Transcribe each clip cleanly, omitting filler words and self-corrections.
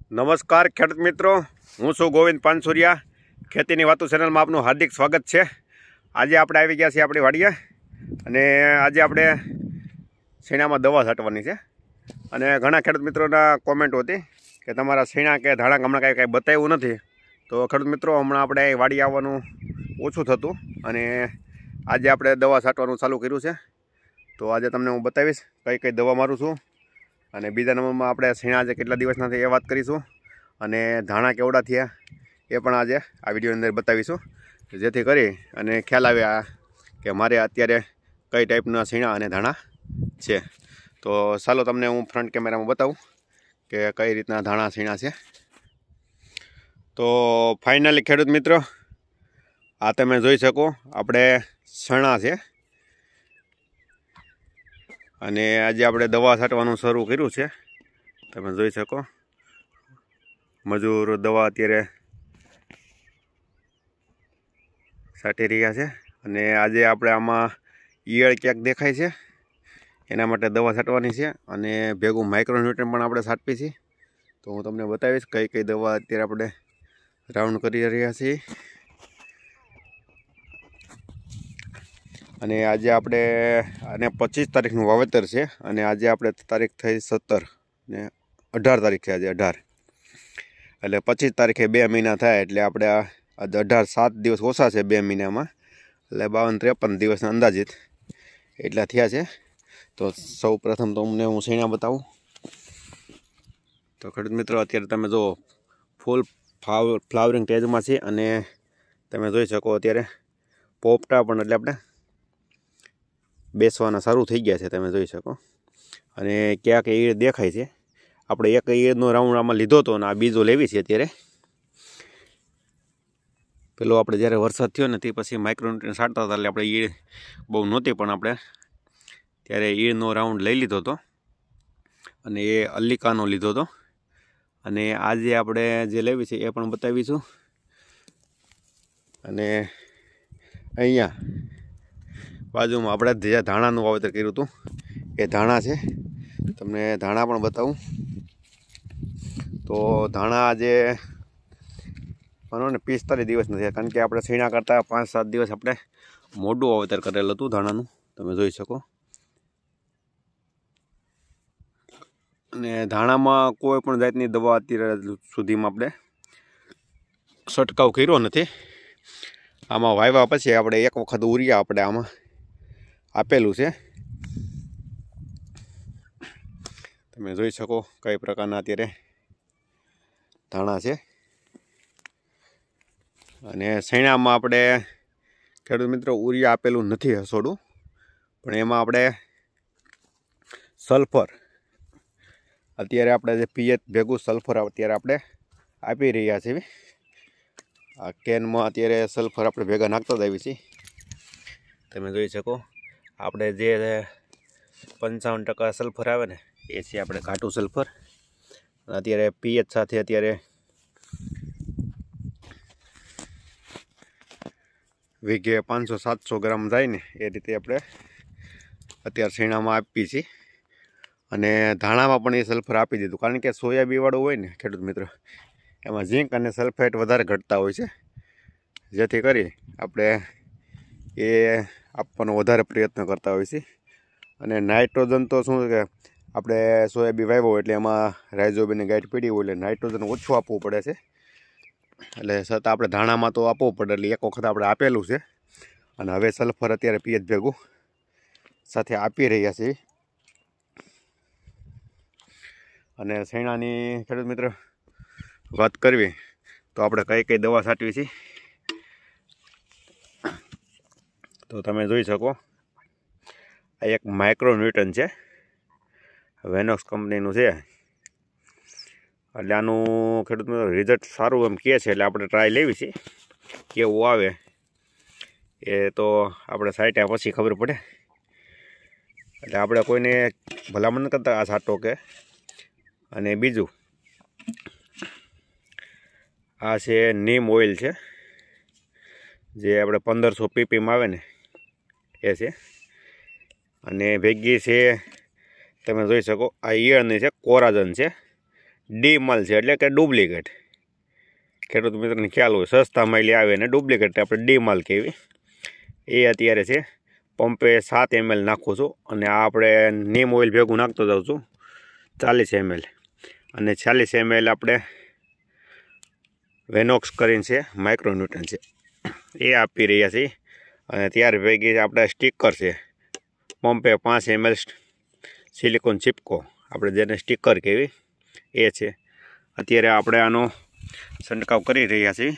નમસ્કાર ખેડૂત મિત્રો, હું છું ગોવિંદ પાનસુરિયા। ખેતીની વાતો ચેનલમાં આપનું હાર્દિક સ્વાગત છે। આજે આપણે આવી ગયા છીએ આપણી વાડીએ અને આજે આપણે શેણામાં દવા છાંટવાની છે અને ઘણા ખેડૂત મિત્રોના કોમેન્ટ હતી કે તમારા શેણા કે ધાણા હમણાં કાંઈ બતાવ્યું નથી। તો ખેડૂત મિત્રો, હમણાં આપણે વાડી આવવાનું ઓછું થતું અને આજે આપણે દવા છાંટવાનું ચાલુ કર્યું છે। તો આજે તમને હું બતાવીશ કઈ દવા મારું છું અને બીજા નંબરમાં આપણે શેણા આજે કેટલા દિવસના થયા એ વાત કરીશું અને ધાણા કેવડા થયા એ પણ આજે આ વિડીયોની અંદર બતાવીશું, જેથી કરી અને ખ્યાલ આવે કે મારે અત્યારે કઈ ટાઈપના શેણા અને ધાણા છે। તો ચાલો તમને હું ફ્રન્ટ કેમેરામાં બતાવું કે કઈ રીતના ધાણા શેણા છે। તો ફાઇનલી ખેડૂત મિત્રો, આ તમે જોઈ શકો આપણે શેણા છે અને આજે આપણે દવા છાંટવાનું શરૂ કર્યું છે। તમે જોઈ શકો મજૂર દવા અત્યારે છાંટી રહ્યા છે અને આજે આપણે આમાં ઈયળ ક્યાંક દેખાય છે એના માટે દવા છાંટવાની છે અને ભેગું માઇક્રોન્યુટ્રન પણ આપણે છાંટવી છે। તો હું તમને બતાવીશ કઈ દવા અત્યારે આપણે રાઉન્ડ કરી રહ્યા છીએ અને આજે આપણે આને 25 તારીખનું વાવેતર છે અને આજે આપણે તારીખ થઈ 17 ને 18 તારીખ છે। આજે 18 એટલે 25 તારીખે 2 મહિના થાય એટલે આપણે આજે 18 7 દિવસ ઓછા છે 2 મહિનામાં, એટલે 52-53 દિવસના અંદાજિત એટલા થયા છે। તો સૌ પ્રથમ તો અમને હું શેણા બતાવું। તો ખેડૂત મિત્રો, અત્યારે તમે જો ફૂલ ફ્લાવરિંગ સ્ટેજમાં છે અને તમે જોઈ શકો અત્યારે પોપટા પણ એટલે આપણે બેસવાના શરૂ થઈ ગયા છે। તમે જોઈ શકો અને ક્યાંક ઈયળ દેખાય છે। આપણે એક ઈયળનો રાઉન્ડ આમાં લીધો હતો અને આ બીજો લેવી છે અત્યારે। પેલો આપણે જ્યારે વરસાદ થયો ને તે પછી માઇક્રોન્યુટ્રન છાંટતા હતા એટલે આપણે ઈયળ બહુ નહોતી, પણ આપણે ત્યારે ઈયળનો રાઉન્ડ લઈ લીધો હતો અને એ અલ્લિકાનો લીધો હતો અને આજે આપણે જે લેવી છે એ પણ બતાવીશું। અને અહીંયા બાજુમાં આપણે જે ધાણાનું વાવેતર કર્યું હતું એ ધાણા છે, તમને ધાણા પણ બતાવું। તો ધાણા આજે માનો ને 45 દિવસ નથી, કારણ કે આપણે શેણા કરતાં 5-7 દિવસ આપણે મોટું વાવેતર કરેલું હતું ધાણાનું, તમે જોઈ શકો। અને ધાણામાં કોઈ પણ જાતની દવા અત્યારે સુધીમાં આપણે છંટકાવ કર્યો નથી। આમાં વાવ્યા પછી આપણે એક વખત ઉરિયા આપણે આમાં આપેલું છે। તમે જોઈ શકો કઈ પ્રકારના અત્યારે ધાણા છે અને શેણામાં આપણે ખેડૂત મિત્રો ઉરિયા આપેલું નથી હસોડું, પણ એમાં આપણે સલ્ફર અત્યારે આપણે જે પીએચ ભેગું સલ્ફર અત્યારે આપણે આપી રહ્યા છીએ। આ કેનમાં અત્યારે સલ્ફર આપણે ભેગા નાખતા જ આવી છીએ। તમે જોઈ શકો આપણે જે 55% સલ્ફર આવે ને એ છે આપણે ઘાટું સલ્ફર। અત્યારે પીએચ સાથે અત્યારે વીઘે 500-700 ગ્રામ જાય ને એ રીતે આપણે અત્યારે શેણામાં આપીએ છીએ અને ધાણામાં પણ એ સલ્ફર આપી દીધું, કારણ કે સોયાબીન વાળું હોય ને ખેડૂત મિત્રો, એમાં ઝીંક અને સલ્ફેટ વધારે ઘટતા હોય છે, જેથી કરી આપણે એ આપવાનો વધારે પ્રયત્ન કરતા હોય છે। અને નાઇટ્રોજન તો શું કે આપણે સોયાબીન વાવ્યો એટલે એમાં રાઇઝોબિનની ગાંઠ પડી હોય એટલે નાઇટ્રોજન ઓછું આપવું પડે છે, એટલે છતાં આપણે ધાણામાં તો આપવું પડે, એટલે એક વખત આપણે આપેલું છે અને હવે સલ્ફર અત્યારે પીએચ ભેગું સાથે આપી રહ્યા છીએ। અને શેણાની ખેડૂત મિત્ર વાત કરવી તો આપણે કઈ દવા છાંટવી છે તો તમે જોઈ શકો આ એક માઇક્રોન્યુટ્રન છે, વેનોક્સ કંપનીનું છે, એટલે આનું ખેડૂત મિત્રો રિઝલ્ટ સારું એમ કહે છે, એટલે આપણે ટ્રાય લેવી છે કેવું આવે એ તો આપણે છાંટ્યા પછી ખબર પડે। એટલે આપણે કોઈને ભલામણ કરતા આ છાંટો કે। અને બીજું આ છે નીમ ઓઇલ છે, જે આપણે 1500 ppm આવે ને એ છે અને ભેગી છે તમે જોઈ શકો આ ઈયળની છે, કોરાજન છે, ડી માલ છે, એટલે કે ડુપ્લિકેટ. ખેડૂત મિત્રોને ખ્યાલ હોય, સસ્તા માલ આવે ને ડુપ્લિકેટ આપણે ડી માલ કહેવી. એ અત્યારે છે. પંપે 7 ml નાખું છું અને આ આપણે નીમ ઓઇલ ભેગું નાખતો જાઉં છું 40 ml, અને 40 ml આપણે વેનોક્સ કરીને છે, માઇક્રોન્યુટ્રન છે, એ આપી રહ્યા છીએ. અને ત્યાર ભેગી આપણે સ્ટીકર છે, પંપે 5 ml સિલિકોન ચીપકો, આપણે જેને સ્ટીકર કહેવી, એ છે. અત્યારે આપણે આનો છંટકાવ કરી રહ્યા છીએ.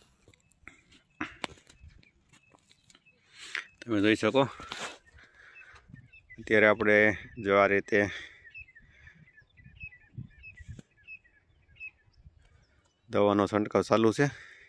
તમે જોઈ શકો. અત્યારે આપણે જો આ રીતે દવાનો છંટકાવ ચાલુ છે.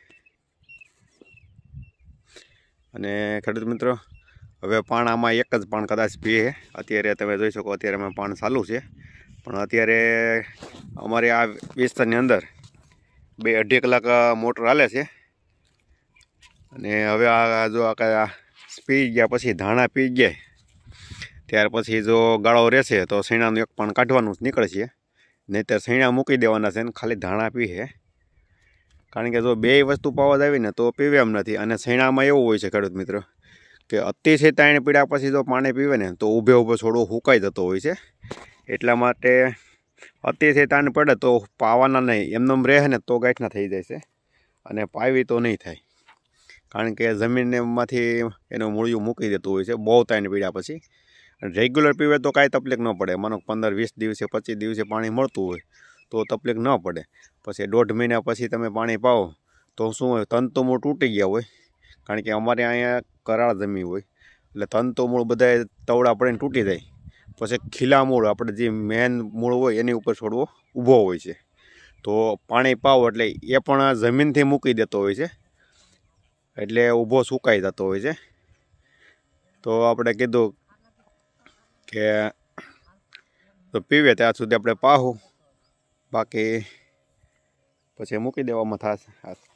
અને ખેડૂત મિત્રો, હવે પાણ આમાં એક જ પાણ કદાચ પીએ. અત્યારે તમે જોઈ શકો, અત્યારે અમે પાણ ચાલુ છે. પણ અત્યારે અમારે આ વિસ્તારની અંદર 2-2.5 કલાક મોટર હાલે છે. અને હવે આ જો આ પી ગયા પછી, ધાણા પી ગયા, ત્યાર પછી જો ગાળો રહેશે તો સૈણાનું એક પાણ કાઢવાનું જ નીકળશે. નહીંતર સૈણા મૂકી દેવાના છે ને ખાલી ધાણા પીએ. કારણ કે જો 2 વસ્તુ પાવા જ આવી ને તો પીવે એમ નથી. અને સૈણામાં એવું હોય છે ખેડૂત મિત્રો કે અતિશય તાણ પીડ્યા પછી જો પાણી પીવે ને તો ઊભે છોડવો હુકાઈ જતો હોય છે. એટલા માટે અતિશય તાણ પડે તો પાવાના નહીં, એમનેમ રહે ને તો ગાંઠના થઈ જાય છે. અને પાવી તો નહીં થાય, કારણ કે જમીનમાંથી એનું મૂળિયું મૂકી દેતું હોય છે બહુ તાણ પીડ્યા પછી. રેગ્યુલર પીવે તો કાંઈ તકલીફ ન પડે. માનો 15-20 દિવસે 25 દિવસે પાણી મળતું હોય તો તકલીફ ન પડે. પછી 1.5 મહિના પછી તમે પાણી પાવો તો શું હોય, તંતુમૂળ તૂટી ગયા હોય. કારણ કે અમારે અહીંયા કરાળ જમીન હોય, એટલે તંતુમૂળ બધા તવડા પડીને તૂટી જાય. પછી ખીલા મૂળ, આપણે જે મેન મૂળ હોય એની ઉપર છોડવો ઊભો હોય છે. તો પાણી પાવો એટલે એ પણ જમીનથી મૂકી દેતો હોય છે, એટલે ઊભો સુકાઈ જતો હોય છે. તો આપણે કીધું કે તો પીવે ત્યાં સુધી આપણે પાહું, બાકી પછી મૂકી દેવામાં થશે.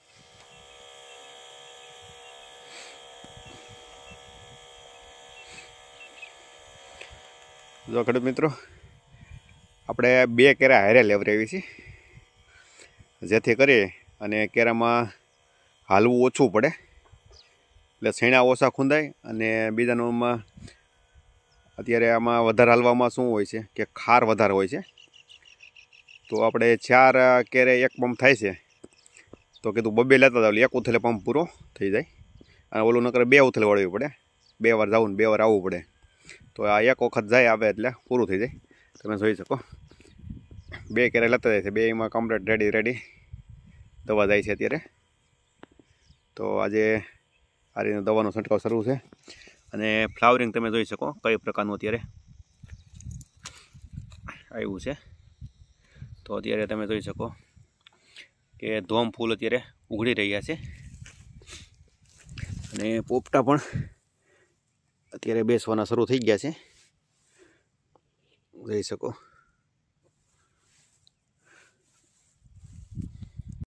જો ખેડૂત મિત્રો, આપણે 2 કેરા હારે લેવરાવી છીએ, જેથી કરી અને કેરામાં હાલવું ઓછું પડે, એટલે સૈણા ઓછા ખૂંદાય. અને બીજા નંબરમાં અત્યારે આમાં વધારે હાલવામાં શું હોય છે કે ખાર વધારે હોય છે. તો આપણે 4 કેરે 1 પંપ થાય છે, તો કીધું 2 લેતા જાવ, 1 ઉથલે પંપ પૂરો થઈ જાય. અને ઓલું નકર 2 ઉથલે વળવી પડે, 2 વાર જવું ને 2 વાર આવવું પડે. તો આ 1 વખત જાય આવે એટલે પૂરું થઈ જાય. તમે જોઈ શકો 2 કેરે લેતા જાય છે, 2માં કમ્પ્લીટ રેડી દવા જાય છે અત્યારે. તો આજે આ રીતે દવાનો છંટકાવ શરૂ છે. અને ફ્લાવરિંગ તમે જોઈ શકો કઈ પ્રકારનું અત્યારે આવ્યું છે. તો અત્યારે તમે જોઈ શકો કે ધોમ ફૂલ અત્યારે ઉઘડી રહ્યા છે. અને પોપટા પણ અત્યારે બેસવાના શરૂ થઈ ગયા છે, જોઈ શકો.